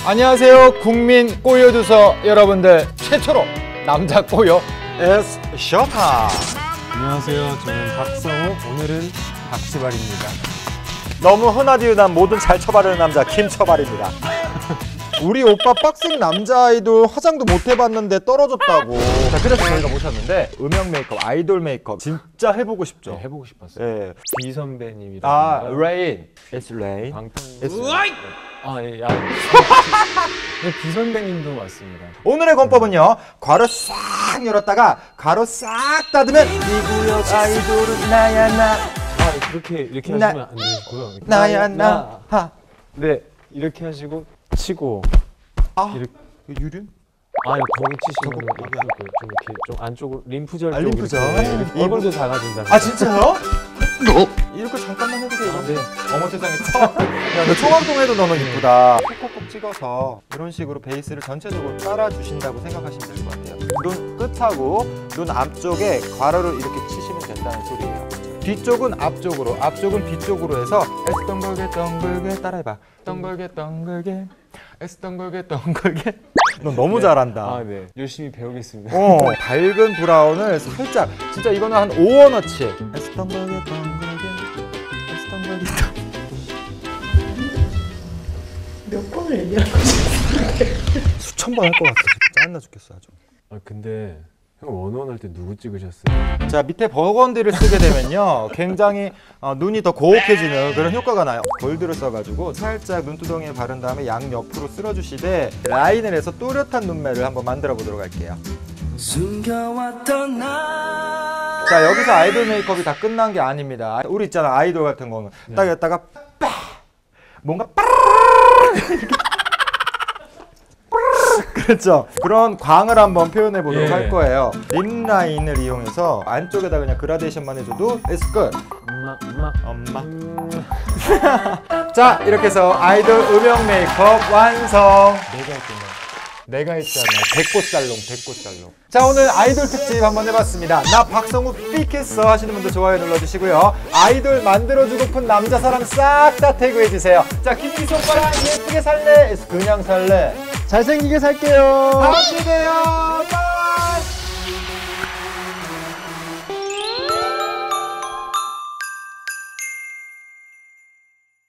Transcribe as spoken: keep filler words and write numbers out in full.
안녕하세요, 국민 꼬여주서 여러분들, 최초로 남자 꼬여 에스 쇼타. 안녕하세요, 저는 박성우, 오늘은 박지발입니다. 너무 흔하디흔한 모든 잘 쳐바르는 남자 김쳐발입니다. 우리 오빠 빡생 남자 아이돌 화장도 못 해봤는데 떨어졌다고. 자, 그래서 저희가 모셨는데 음영 메이크업, 아이돌 메이크업 진짜 해보고 싶죠? 네, 해보고 싶었어요. 예. 비 선배님이랑 아, 레인. It's rain. 방탄. It's 아, 예, 아, 네, 비 선배님도 왔습니다. 오늘의 권법은요, 괄호 싹 열었다가 괄호 싹 닫으면 이 구역 아이돌은 나야 나. 아, 그렇게 이렇게 나- 하시면 안 되고요. 이렇게. 나야 나. 하. 네, 이렇게 하시고 치고. 아, 이렇게. 유륜? 아, 거기 치시면 저거, 좀 이렇게 좀 안쪽으로 림프절 아, 쪽 림프절. 이렇게, 네, 이렇게 이- 얼굴도 작아진다. 아, 진짜요? 이렇게 잠깐만 해도 돼요. 아, 네. 어머 세상에. 야, 너 총각동에도 너는 이쁘다. 콕콕콕 찍어서 이런 식으로 베이스를 전체적으로 깔아주신다고 생각하시면 될 것 같아요. 눈 끝하고 눈 앞쪽에 괄호를 이렇게 치시면 된다는 소리예요. 뒤쪽은 앞쪽으로, 앞쪽은 뒤쪽으로 해서 에스 덩글게 덩글게 따라해봐. 덩글게 덩글게 에스 덩글게 덩글게. 너 너무 잘한다. 아, 네. 열심히 배우겠습니다. 어, 밝은 브라운을 살짝, 진짜 이거는 한 오 원어치. 에스 덩글게 덩글게 에스 덩글게 덩글게. 몇 번을 얘기하는 거지? 수천 번 할 것 같아. 진짜 짜증나 죽겠어 아주. 아, 근데 형 원원 할 때 누구 찍으셨어요? 자, 밑에 버건디를 쓰게 되면요, 굉장히 어, 눈이 더 고혹해지는 그런 효과가 나요. 골드를 써가지고 살짝 눈두덩이에 바른 다음에 양 옆으로 쓸어주시되 라인을 해서 또렷한 눈매를 한번 만들어 보도록 할게요. 자, 여기서 아이돌 메이크업이 다 끝난 게 아닙니다. 우리 있잖아, 아이돌 같은 거는 딱 여기다가 빠 뭔가 빠 그렇죠. 그런 광을 한번 표현해 보도록 예. 할 거예요. 립 라인을 이용해서 안쪽에다 그냥 그라데이션만 해줘도 it's good. 엄마, 엄마, 엄마. 음... 자, 이렇게 해서 아이돌 음영 메이크업 완성. 내가 했구나. 내가 했잖아. 백꽃살롱, 백꽃살롱. 자, 오늘 아이돌 특집 한번 해봤습니다. 나 박성우 삑했어 하시는 분들 좋아요 눌러주시고요. 아이돌 만들어주고픈 남자 사람 싹 다 태그해주세요. 자, 김기수 오빠랑 예쁘게 살래? 그냥 살래? 잘생기게 살게요. 다음 주에 봬요.